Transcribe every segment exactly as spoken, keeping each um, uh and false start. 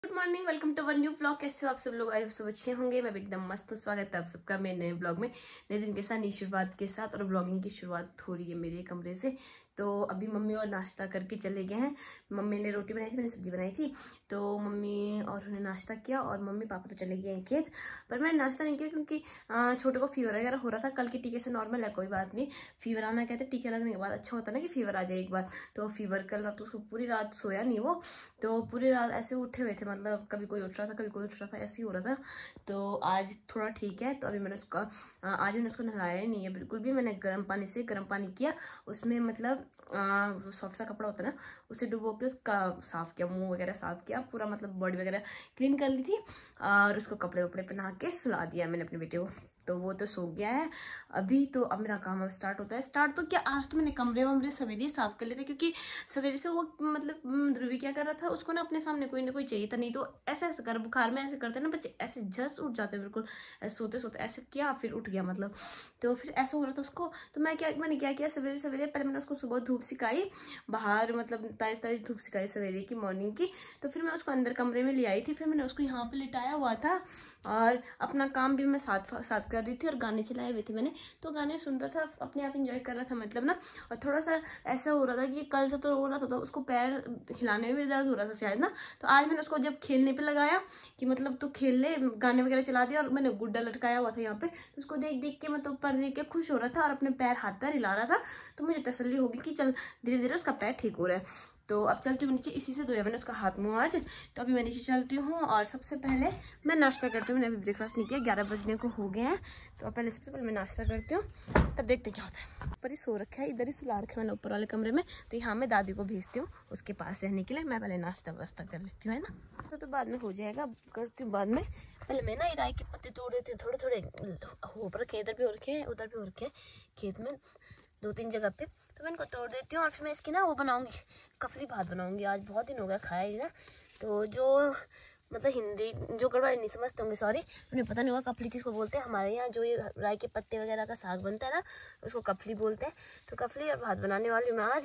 Good morning, welcome to one new blog. कैसे हो आप सब लोग? आई होप सब अच्छे होंगे। मैं भी एकदम मस्त हूँ। स्वागत है आप सबका मेरे नए ब्लॉग में, नए दिन के साथ, नई शुरुआत के साथ। और ब्लॉगिंग की शुरुआत हो रही है मेरे कमरे से। तो अभी मम्मी और नाश्ता करके चले गए हैं। मम्मी ने रोटी बनाई थी, मैंने सब्जी बनाई थी। तो मम्मी और उन्हें नाश्ता किया और मम्मी पापा तो चले गए हैं खेत। पर मैंने नाश्ता नहीं किया क्योंकि छोटे को फीवर वगैरह हो रहा था। कल के टीके से नॉर्मल है, कोई बात नहीं। फीवर आना कहते टीके लगने के बाद अच्छा होता है ना कि फीवर आ जाए एक बार। तो फीवर कल रात तो उसको पूरी रात सोया नहीं वो, तो पूरी रात ऐसे उठे हुए थे, मतलब कभी कोई उठ रहा था कभी कोई उठ रहा था, ऐसे ही हो रहा था। तो आज थोड़ा ठीक है। तो अभी मैंने उसका आज मैंने उसको नहलाया ही नहीं है बिल्कुल भी। मैंने गर्म पानी से गर्म पानी किया, उसमें मतलब सॉफ्ट सा कपड़ा होता है ना, उसे डुबो के उसका साफ किया, मुंह वगैरह साफ किया पूरा, मतलब बॉडी वगैरह क्लीन कर ली थी। और उसको कपड़े वपड़े पहना के सुला दिया मैंने अपने बेटे को। तो वो तो सो गया है अभी। तो अब मेरा काम अब स्टार्ट होता है। स्टार्ट तो क्या, आज तो मैंने कमरे वमरे सवेरे साफ कर लिए थे, क्योंकि सवेरे से वो मतलब ध्रुवी क्या कर रहा था, उसको ना अपने सामने कोई ना कोई चाहिए था। नहीं तो ऐसे ऐसे कर, बुखार में ऐसे करते हैं ना बच्चे, ऐसे झस उठ जाते हैं बिल्कुल, ऐसे सोते सोते ऐसे किया फिर उठ गया मतलब। तो फिर ऐसा हो रहा था उसको। तो मैं क्या मैंने क्या किया, सवेरे सवेरे पहले मैंने उसको सुबह धूप सिखाई बाहर, मतलब ताज़ी ताज़ी धूप सिखाई सवेरे की, मॉर्निंग की। तो फिर मैं उसको अंदर कमरे में ले आई थी। फिर मैंने उसको यहाँ पे लिटाया हुआ था और अपना काम भी मैं साथ साथ कर रही थी और गाने चलाए हुए थे मैंने। तो गाने सुन रहा था, अपने आप इंजॉय कर रहा था मतलब ना। और थोड़ा सा ऐसा हो रहा था कि कल से तो रो रहा था, तो उसको पैर हिलाने में भी दर्द हो रहा था शायद ना। तो आज मैंने उसको जब खेलने पे लगाया कि मतलब तू खेल ले, गाने वगैरह चला दिया, और मैंने गुड्डा लटकाया हुआ था यहाँ पे। तो उसको देख देख के मतलब ऊपर देख के खुश हो रहा था और अपने पैर हाथ पैर हिला रहा था। तो मुझे तसल्ली होगी कि चल धीरे धीरे उसका पैर ठीक हो रहा है। तो अब चलती हूँ नीचे, इसी से धोया मैंने उसका हाथ मुँह आज। तो अभी मैं नीचे चलती हूँ और सबसे पहले मैं नाश्ता करती हूँ। मैंने अभी ब्रेकफास्ट नहीं किया, ग्यारह बजने को हो गए हैं। तो पहले सबसे पहले मैं नाश्ता करती हूँ, तब देखते हैं क्या होता है। ऊपर ही सो रखा है, इधर ही सुला रखा है मैंने ऊपर वाले कमरे में। तो यहाँ मैं दादी को भेजती हूँ उसके पास रहने के लिए। मैं पहले नाश्ता वास्ता कर लेती हूँ, है ना। तो, तो बाद में हो जाएगा, करती हूँ बाद में। पहले मैं ना राई के पत्ते तोड़ देती हूँ, थोड़े थोड़े हो रखे, इधर भी हो रखे हैं उधर भी हो रखे हैं खेत में, दो तीन जगह पे। तो मैं इनको तोड़ देती हूँ और फिर मैं इसकी ना वो बनाऊंगी, कफली भात बनाऊंगी। आज बहुत दिन हो गया खाया ही ना। तो जो मतलब हिंदी जो गड़बड़ नहीं समझते होंगे, सॉरी, उन्हें पता नहीं होगा कफली किसको बोलते हैं। हमारे यहाँ जो ये राई के पत्ते वगैरह का साग बनता है ना, उसको कफली बोलते हैं। तो कफली और भात बनाने वाली हूँ मैं आज।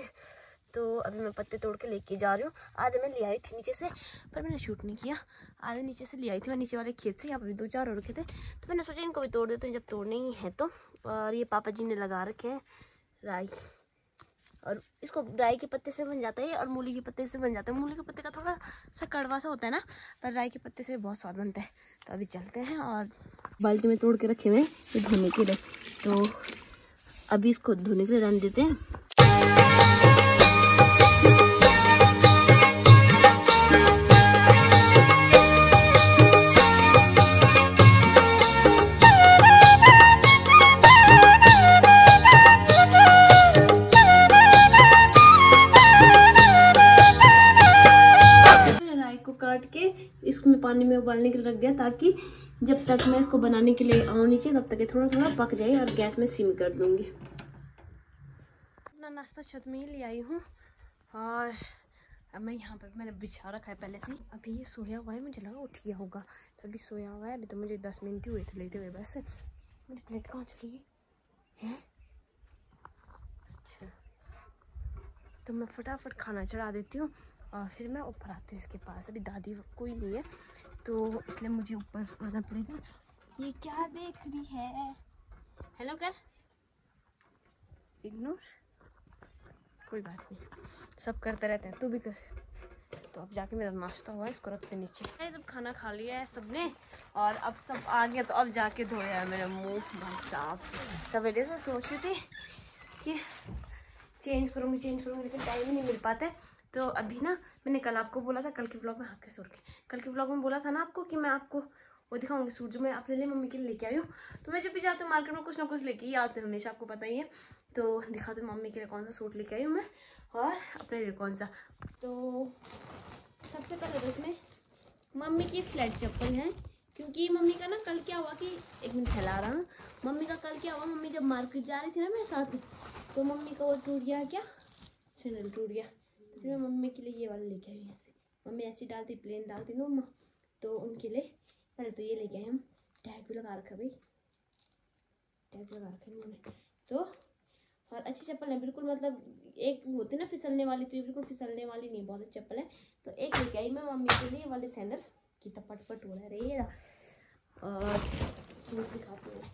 तो अभी मैं पत्ते तोड़ के लेके जा रही हूँ। आधे मैं ले आई थी नीचे से, पर मैंने शूट नहीं किया। आधे नीचे से ले आई थी मैं, नीचे वाले खेत से। यहाँ पर भी दो चार और रखे थे, तो मैंने सोचा इनको भी तोड़ देते हैं जब तोड़ने ही है तो। और ये पापा जी ने लगा रखे हैं राई, और इसको राई के पत्ते से बन जाता है और मूली के पत्ते से बन जाता है। मूली के पत्ते का थोड़ा सा कड़वा सा होता है ना, पर राई के पत्ते से बहुत स्वाद बनता है। तो अभी चलते हैं। और बाल्टी में तोड़ के रखे हुए ये धोने के लिए, तो अभी इसको धोने के लिए रहने देते हैं। काट के इसको मैं पानी में उबालने के लिए रख दिया, ताकि जब तक मैं इसको बनाने के लिए आऊँ नीचे तब तक ये थोड़ा थोड़ा पक जाए। और गैस में सिम कर दूंगी। अपना नाश्ता छत में ही ले आई हूँ और अब मैं यहाँ पर मैंने बिछा रखा है पहले से। अभी ये सोया हुआ है, मुझे लगा उठ गया होगा, तो अभी सोया हुआ है। अभी तो मुझे दस मिनट ही हुए थे लेटे हुए बस। मेरी प्लेट कहाँ चली गई है? अच्छा, तो मैं फटाफट खाना चढ़ा देती हूँ और फिर मैं ऊपर आती हूँ इसके पास। अभी दादी कोई नहीं है तो इसलिए मुझे ऊपर आना पड़ेगा। ये क्या देख रही है? हेलो कर, इग्नोर, कोई बात नहीं, सब करते रहते हैं, तू भी कर। तो अब जाके मेरा नाश्ता हुआ है, इसको रखते नीचे। सब खाना खा लिया है सबने और अब सब आ गया, तो अब जाके धोया है मेरा मुँह साफ। सवेरे से सोच रही थी कि चेंज करूँगी चेंज करूँगी लेकिन टाइम ही नहीं मिल पाता है। तो अभी ना मैंने कल आपको बोला था, कल के ब्लॉग में, हाँ कैसे उठ के कल के ब्लॉग में बोला था ना आपको कि मैं आपको वो दिखाऊंगी सूट जो मैं अपने लिए मम्मी के लिए लेके आई हूँ। तो मैं जब भी जाती हूँ मार्केट में कुछ ना कुछ लेके ही आते हैं हमेशा, आपको पता ही है। तो दिखाती हूँ मम्मी के लिए कौन सा सूट लेके आई हूँ मैं और अपने लिए कौन सा। तो सबसे पहले तो इसमें मम्मी की फ्लैट चप्पल है, क्योंकि मम्मी का ना कल क्या हुआ कि एक मिनट फैला रहा हूँ। मम्मी का कल क्या हुआ, मम्मी जब मार्केट जा रही थी ना मेरे साथ, तो मम्मी का वो टूट गया, क्या सैंडल टूट गया। तो फिर मैं मम्मी के लिए ये वाला लेके आई हूँ। ऐसे मम्मी ऐसी डालती प्लेन डालती ना मम्मा, तो उनके लिए पहले तो ये लेके आए हम। टैग भी लगा रखा भाई, टैग लगा रखा है उन्होंने। तो और अच्छी चप्पल है बिल्कुल, मतलब एक होती है ना फिसलने वाली, तो ये बिल्कुल फिसलने वाली नहीं, बहुत अच्छी चप्पल है। तो एक लेके आई मैं मम्मी के लिए वाले सैंडल की, तो पटपट हो रहा है ये। और सूट दिखाती हूँ,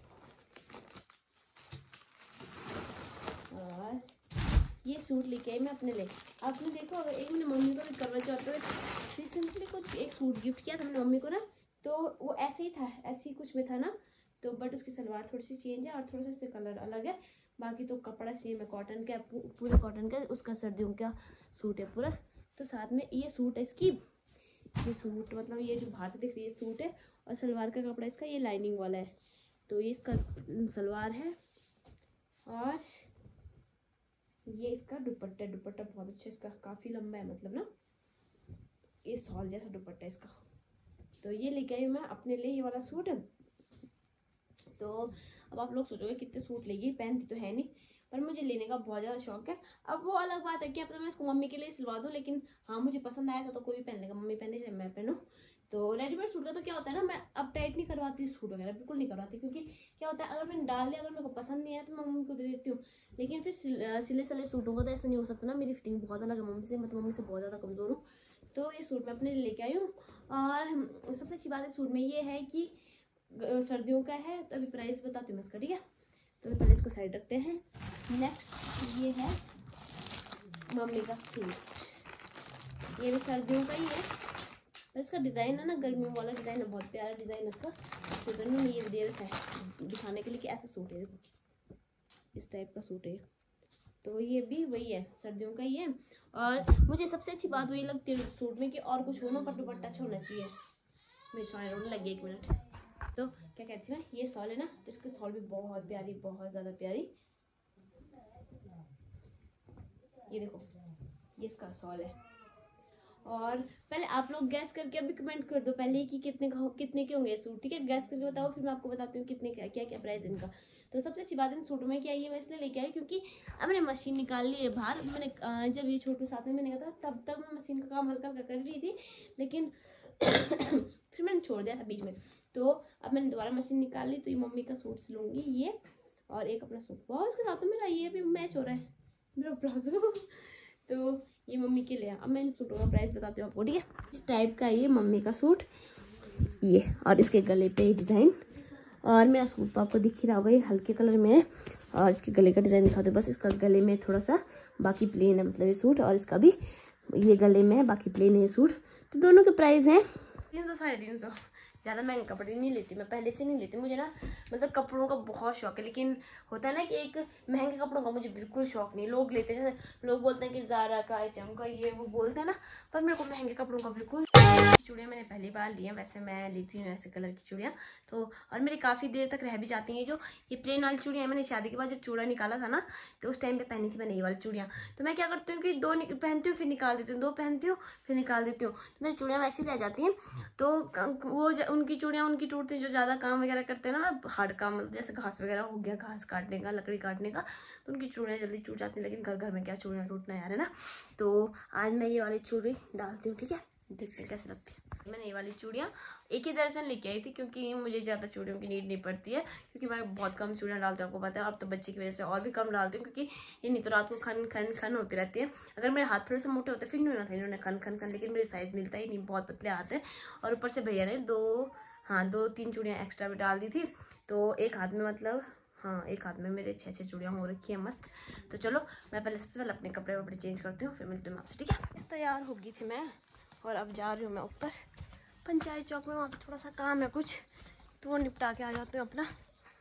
और ये सूट लेके आई मैं अपने लिए। आपने देखो, अगर एक मैंने मम्मी को भी करवा चौथ पे रिसेंटली कुछ एक सूट गिफ्ट किया था मैंने मम्मी को ना, तो वो ऐसे ही था, ऐसे ही कुछ में था ना, तो बट उसकी सलवार थोड़ी सी चेंज है और थोड़ा सा इस पर कलर अलग है, बाकी तो कपड़ा सेम है, कॉटन का पूरे कॉटन का, उसका सर्दियों का सूट है पूरा। तो साथ में ये सूट है इसकी, ये सूट मतलब ये जो बाहर से दिख रही है सूट है, और सलवार का कपड़ा इसका ये लाइनिंग वाला है। तो ये इसका सलवार है, और ये इसका दुपट्टा, दुपट्टा बहुत अच्छा इसका, काफ़ी लंबा है मतलब ना, ये सॉल जैसा दुपट्टा इसका। तो ये लेके आई मैं अपने लिए ये वाला सूट। तो अब आप लोग सोचोगे कितने सूट लेगी, पहनती तो है नहीं, पर मुझे लेने का बहुत ज़्यादा शौक है। अब वो अलग बात है कि अब तो मैं इसको मम्मी के लिए सिलवा दूँ, लेकिन हाँ मुझे पसंद आया था तो कोई भी पहन लेगा, मम्मी पहने चाहे मैं पहनूँ। तो रेडीमेड सूट का तो क्या होता है ना, मैं अब टाइट नहीं करवाती सूट वगैरह, बिल्कुल नहीं करवाती, क्योंकि क्या होता है अगर मैंने डाल लिया, अगर मेरे को पसंद नहीं आया तो मैं मम्मी को दे देती हूँ। लेकिन फिर सिले सिले सूटों का तो ऐसा नहीं हो सकता ना, मेरी फिटिंग बहुत अलग है मम्मी से, मतलब मम्मी से बहुत ज़्यादा कमज़ोर हूँ। तो ये सूट मैं अपने लिए लेके आई हूँ। और सबसे अच्छी बात है सूट में ये है कि सर्दियों का है, तो अभी प्राइस बताती हूँ मैं इसका, ठीक है। तो पहले इसको साइड रखते हैं। नेक्स्ट ये है मम्मी का सूट, ये भी सर्दियों का ही है, और इसका डिज़ाइन है ना गर्मियों वाला डिज़ाइन है, बहुत प्यारा डिज़ाइन है इसका। तो दोनों ने ये दे रखा है दिखाने के लिए कि ऐसा सूट है, देखो इस टाइप का सूट है। तो ये भी वही है, सर्दियों का ही है। और मुझे सबसे अच्छी बात वही लगती है सूट में कि और कुछ हो ना, पर दुपट्टा अच्छा होना चाहिए। मेरे सॉल रोने लगी एक मिनट। तो क्या कहती थी मैं, ये सॉल है ना, तो इसकी सॉल भी बहुत प्यारी, बहुत ज़्यादा प्यारी। ये देखो ये इसका सॉल है। और पहले आप लोग गैस करके अभी कमेंट कर दो पहले कि कितने का कितने के होंगे सूट, ठीक है। गैस करके बताओ, फिर मैं आपको बताती हूँ कितने क्या क्या क्या प्राइस इनका। तो सबसे अच्छी बात इन सूटों में क्या है, मैं इसलिए लेके आई क्योंकि अब मैंने मशीन निकाल ली है बाहर। मैंने जब ये छोटू साथ में मैंने कहा था तब तक मैं मशीन का काम हल्का हल्का कर रही थी, लेकिन फिर मैंने छोड़ दिया था बीच में। तो अब मैंने दोबारा मशीन निकाल ली, तो ये मम्मी का सूट सिलूंगी ये, और एक अपना सूट बहुत इसके साथ मेरा ये भी मैच हो रहा है, मेरा प्लाजो। तो ये मम्मी के लिए। अब मैं इन सूटों का प्राइस बताती हूँ आपको, ठीक है। इस टाइप का ये मम्मी का सूट ये, और इसके गले पे डिज़ाइन, और मेरा सूट तो आपको दिख ही रहा होगा, ये हल्के कलर में है। और इसके गले का डिज़ाइन दिखा दो बस, इसका गले में थोड़ा सा, बाकी प्लेन है मतलब ये सूट, और इसका भी ये गले में है, बाकी प्लेन है ये सूट। तो दोनों के प्राइस हैं तीन सौ साढ़े तीन सौ। ज़्यादा महंगे कपड़े नहीं लेती मैं, पहले से नहीं लेती, मुझे ना मतलब कपड़ों का बहुत शौक है, लेकिन होता है ना कि एक महंगे कपड़ों का मुझे बिल्कुल शौक नहीं। लोग लेते हैं, लोग बोलते हैं कि ज़ारा का, एच एम का, ये वो बोलते हैं ना, पर मेरे को महंगे कपड़ों का बिल्कुल। चूड़ियाँ मैंने पहली बार ली हैं, वैसे मैं लेती हूँ ऐसे कलर की चूड़ियाँ, तो और मेरी काफ़ी देर तक रह भी जाती हैं। जो ये प्लेन वाली चूड़ियाँ मैंने शादी के बाद जब चूड़ा निकाला था ना, तो उस टाइम पे पहनी थी मैंने ये वाली चूड़ियाँ। तो मैं क्या करती हूँ कि दो पहनती हूँ फिर निकाल देती हूँ, दो पहनती हूँ फिर निकाल देती हूँ, तो मेरी चूड़ियाँ वैसी रह जाती हैं। तो वो उनकी चूड़ियाँ उनकी टूटती, जो ज़्यादा काम वगैरह करते हैं ना, मैं हार्ड काम मतलब जैसे घास वगैरह हो गया, घास काटने का, लकड़ी काटने का, तो उनकी चूड़ियाँ जल्दी टूट जाती हैं। लेकिन घर घर में क्या चूड़ियाँ टूटना यार, है ना। तो आज मैं ये वाली चूड़ी डालती हूँ, ठीक है, देखते हैं कैसे लगती है। मैंने ये वाली चूड़ियाँ एक ही दर्जन लेके आई थी, क्योंकि मुझे ज़्यादा चूड़ियों की नीड नहीं पड़ती है, क्योंकि मैं बहुत कम चूड़ियाँ डालती हूँ, आपको पता है। अब तो बच्चे की वजह से और भी कम डालती हूँ, क्योंकि ये नहीं तो रात को खन खन खन होती रहती है। अगर मेरे हाथ थोड़े से मोटे होते फिर नहीं होना था इन्होंने खन खन खन, लेकिन मेरे साइज़ मिलता ही नहीं, बहुत पतले हाथ है। और ऊपर से भैया ने दो हाँ दो तीन चूड़ियाँ एक्स्ट्रा भी डाल दी थी, तो एक हाथ में मतलब हाँ एक हाथ में मेरे छः छः चूड़ियाँ हो रखी है मस्त। तो चलो मैं पहले सबसे पहले अपने कपड़े वपड़े चेंज करती हूँ, फिर मिलती हूँ आपसे, ठीक है। इस तैयार हो गई थी मैं, और अब जा रही हूँ मैं ऊपर पंचायत चौक में, वहाँ पे थोड़ा सा काम है कुछ, तो वो निपटा के आ जाती हूँ अपना,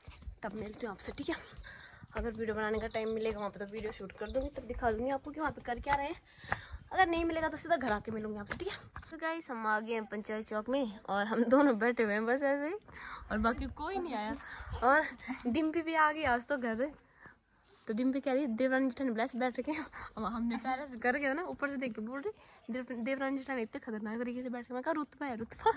तब मिलती हूँ आपसे, ठीक है। अगर वीडियो बनाने का टाइम मिलेगा वहाँ पे तो वीडियो शूट कर दूँगी, तब दिखा दूँगी आपको कि वहाँ पे कर क्या रहे हैं। अगर नहीं मिलेगा तो सीधा घर आके मिलूँगी आपसे, ठीक है। तो गाइस हम आ गए हैं पंचायत चौक में, और हम दोनों बैठे हुए हैं बस ऐसे ही, और बाकी कोई नहीं आया। और डिम्पी भी आ गई आज तो घर, तो डिम्पी कह रही देवरानी जेठानी ब्लैस बैठ रखे हैं। अब हमने पहले से कर गया ना, ऊपर से देख के बोल रही देवरानी जेठानी इतने खतरनाक तरीके से बैठ के, मैं कहा रुतबा है रुतबा।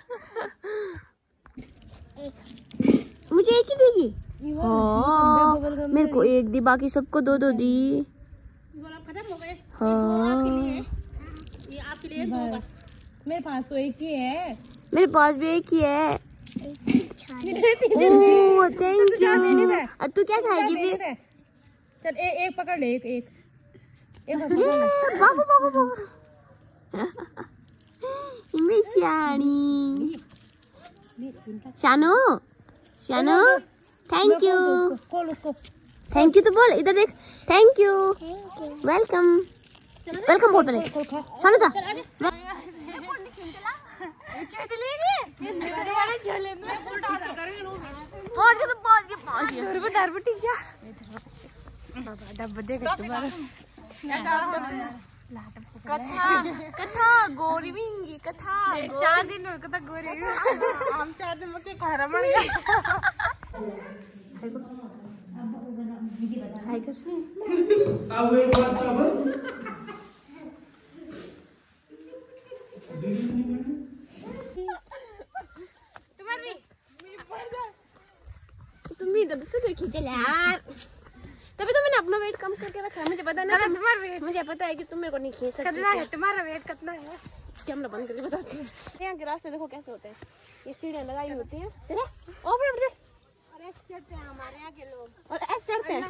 मुझे एक ही देगी, हाँ मेरे को एक दी, बाकी सबको दो दो दी। खत्म हो गए, हाँ ये आपके लिए दो बस, मेरे पास तो एक ही है, मेरे पास भी एक ही है। Oh thank you. अब तू क्या खाएगी फिर? चल ए, एक पकड़ ले, एक एक एक बाबू बाबू बाबू इमे शानी शानो शानो थैंक यू खोल उसको। थैंक यू तो बोल, इधर देख, थैंक यू वेलकम वेलकम बोल पहले शानो जा पहुंच गए तो पहुंच गए पहुंच गए दरबा दरबा ठीक जा बाबा डब्बा देख तुम्हारा कथा कथा गोरी विंगी कथा चार दिन हो कथा गोरी हम चार दिन में खारा मर गया हाय कर अब एक बात अब तुम्हारी तुम भी इधर से देखी चल यार, तभी तो मैंने अपना वेट कम करके रखा है। मुझे पता नहीं तुम्हारा वेट, मुझे पता है कि तुम मेरे को नहीं खींच सकती। कितना है तुम्हारा वेट, कितना है? कैमरा बंद करके बताती हूँ। यहाँ के रास्ते देखो कैसे होते हैं, ये सीढ़ियाँ लगाई होती हैं। चले ओवर और ऐसे चढ़ते हैं हमारे यहाँ के लोग, और ऐसे चढ़ते हैं।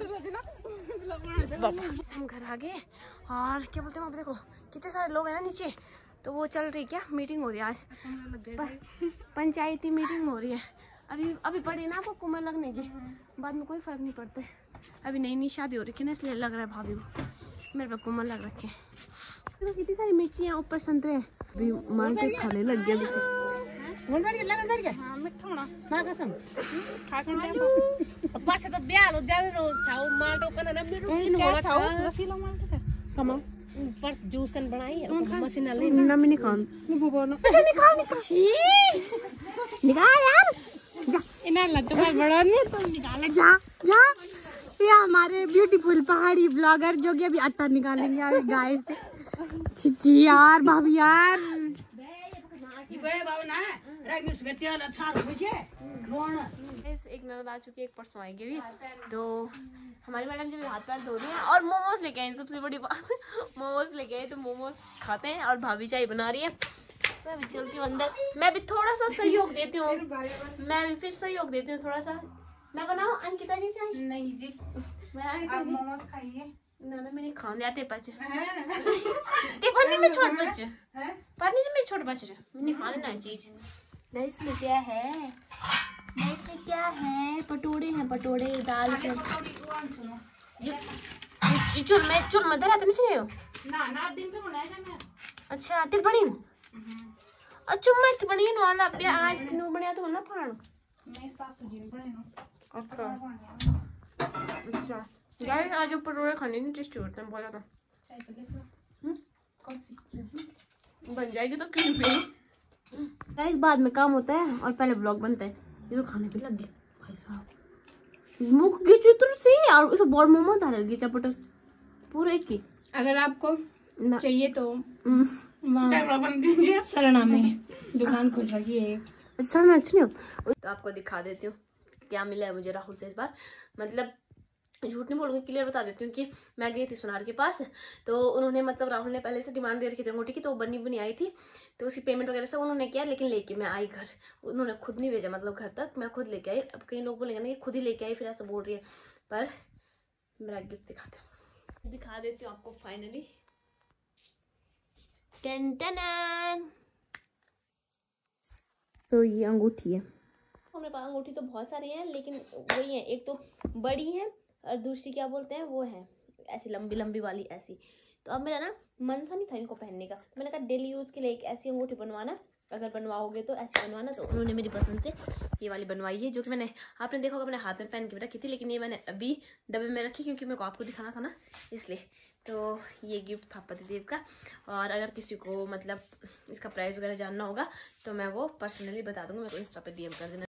हम घर आ गए और क्या बोलते हैं वहाँ पे देखो कितने सारे लोग हैं ना नीचे, तो वो चल रही क्या मीटिंग हो रही है आज, पंचायती मीटिंग हो रही है। अभी अभी पड़ी ना आपको कुमार लगने की, बाद में कोई फर्क नहीं पड़ता। अभी नई नई शादी हो रही है ना, इसलिए लग रहा है भाभी को मेरे पे कुमार लग रखे। देखो कितनी सारी मिर्ची है, ऊपर संतरे अभी मालटे खाने लग गया। पास तो ब्याह लो ज्यादा रो छाओ माटो कना ना मेरे होना छाओ रसीला माल के कमा पर जूस कन बनाई है मशीन ले ना मैं नहीं खाऊं नहीं वो बोलो निकाल निकाल निकाल यार जा इना लत पर बड़ा नहीं तुम निकाल जा जा। ये हमारे ब्यूटीफुल पहाड़ी ब्लॉगर जो कि अभी आटा निकालेंगे यार गाय से। छी यार भाभी यार एक ननद आ चुकी है, एक परसों आएगी भी। तो हमारी मैडम जब हाथ पैर धो रही हैं और मोमोज लेके आए, सबसे बड़ी बात मोमोज लेके आए, तो मोमोज खाते हैं और भाभी चाय बना रही है। मैं भी चलती हूँ अंदर, मैं भी थोड़ा सा सहयोग देती हूँ, मैं भी फिर सहयोग देती हूँ थोड़ा सा। मैं बनाऊँ अंकिता जी चाय? नहीं जी आप मोमोज खाइए ना ना मैंने खा लिया थे बच्चे पानी में छोड़ बच्चे पानी में छोड़ बच्चे मैंने खा लेना चीज। नहीं इसमें क्या है, नहीं इसमें क्या है, पटोड़े हैं पटोड़े दाल के। चुल में चुल में दरा तो नहीं चाहिए ना ना दिन पे बनाया जाना। अच्छा तिल बनी अच्छा मैं तो बनी ना वाला पे आज नु बनया तो ना फाड़ मैं सासू जी ने बने ना। अच्छा अच्छा गाइस आज पटोड़े खाने नहीं टेस्टी होते हैं बहुत ज्यादा। चाय तो ले लो कौन सी बन जाएगी तो क्यों पे गाइस बाद में काम होता है और पहले ब्लॉग बनता है। ये तो खाने पे लग गए भाई साहब मुख की चित्र से और इसे बॉल मोमो डाल गई चपट पूरे की। अगर आपको चाहिए तो कैमरा बंद कीजिए, सरना में दुकान खोल रखी है। सरना अच्छी नहीं हो तो आपको दिखा देती हूँ क्या मिला है मुझे राहुल से इस बार। मतलब झूठ नहीं बोलूँगी, क्लियर बता देती हूँ कि मैं गई थी सुनार के पास, तो उन्होंने मतलब राहुल ने पहले से डिमांड दे रखी थी अंगूठी की, तो बनी बनी आई थी, तो उसकी पेमेंट वगैरह सब उन्होंने किया, लेकिन लेके मैं आई घर। उन्होंने खुद नहीं भेजा मतलब घर तक, मैं खुद लेके आई। अब कई लोग बोलेंगे ना कि खुद ही लेके आई फिर ऐसा बोल रही है, पर मेरा गिफ्ट दिखाते हूँ दिखा देती हूँ आपको फाइनली। टन टन तो ये अंगूठी है। हमारे पास अंगूठी तो बहुत सारी है, लेकिन वही है, एक तो बड़ी है और दूसरी क्या बोलते हैं वो है ऐसी लंबी लंबी वाली ऐसी। तो अब मेरा ना मन सा नहीं था इनको पहनने का, मैंने कहा डेली यूज़ के लिए एक ऐसी अंगूठी बनवाना, अगर बनवाओगे तो ऐसी बनवाना। तो उन्होंने मेरी पसंद से ये वाली बनवाई है, जो कि मैंने आपने देखा होगा मैंने हाथ में पहन के रखी थी, लेकिन ये मैंने अभी डब्बे में रखी क्योंकि मेरे को आपको दिखाना था ना इसलिए। तो ये गिफ्ट था पतिदेव का, और अगर किसी को मतलब इसका प्राइस वगैरह जानना होगा तो मैं वो पर्सनली बता दूँगी, मेरे को इंस्टा पे डी एम कर देना।